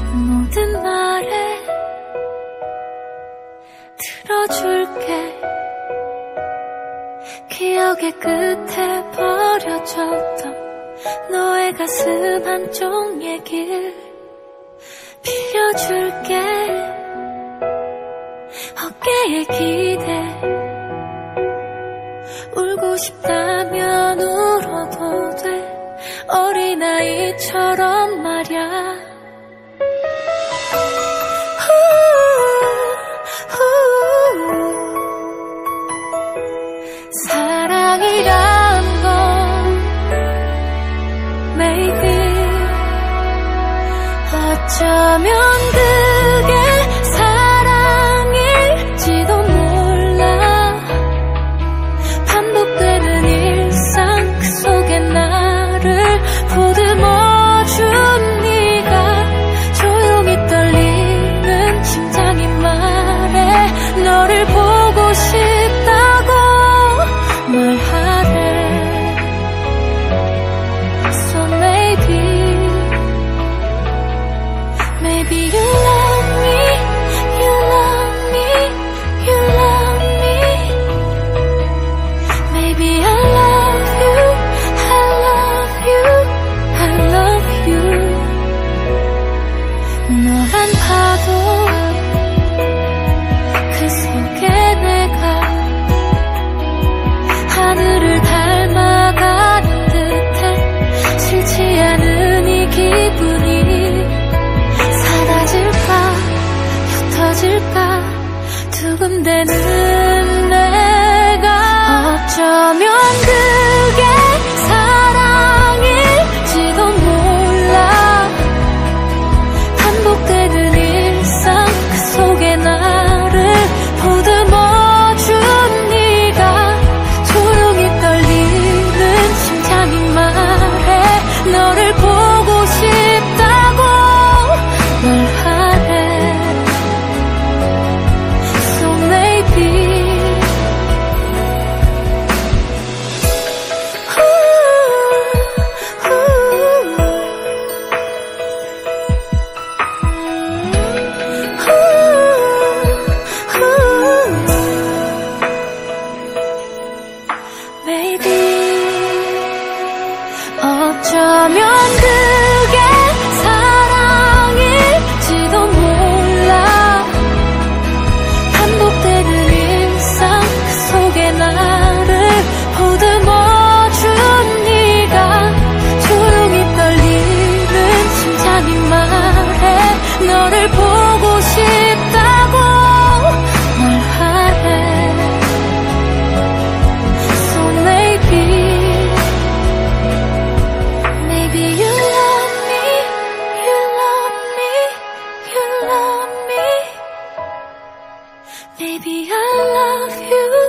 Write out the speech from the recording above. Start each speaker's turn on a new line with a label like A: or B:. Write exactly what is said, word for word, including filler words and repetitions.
A: 모든 말에 들어줄게. 기억의 끝에 버려졌던 너의 가슴 한쪽 얘길 빌려줄게. 어깨에 기대. 울고 싶다면 울어도 돼. 어린아이처럼 말야. 사랑이란 건 maybe 어쩌면 그게 사랑일지도 몰라. 반복되는 일상 그 속에 나를 보듬어준 네가 조용히 떨리는 심장이 말해. 너를 보고 싶다고 말하래. So maybe Maybe you love me, you love me, you love me. Maybe I love you, I love you, I love you. 너란 파도 그 속에 내가 하늘을 닮아가는 듯해. 싫지 않은 이 기분이 사라질까 옅어질까 두근대는 내가. 어쩌면 그게 사랑일지도 몰라. 반복되는 일상 그 속에 나를 보듬어준 네가 조용히 떨리는 심장이 말해. 너를 보고 싶다고 말하래. So maybe ooh, ooh, ooh, maybe 어쩌면 그게 사랑일지도 몰라. 반복되는 일상 그 속에 나를 보듬어준 네가 조용히 떨리는 심장이 말해. 너를 보고 싶다고 말하래. So maybe Maybe you love me, you love me, you love me. Maybe I love you.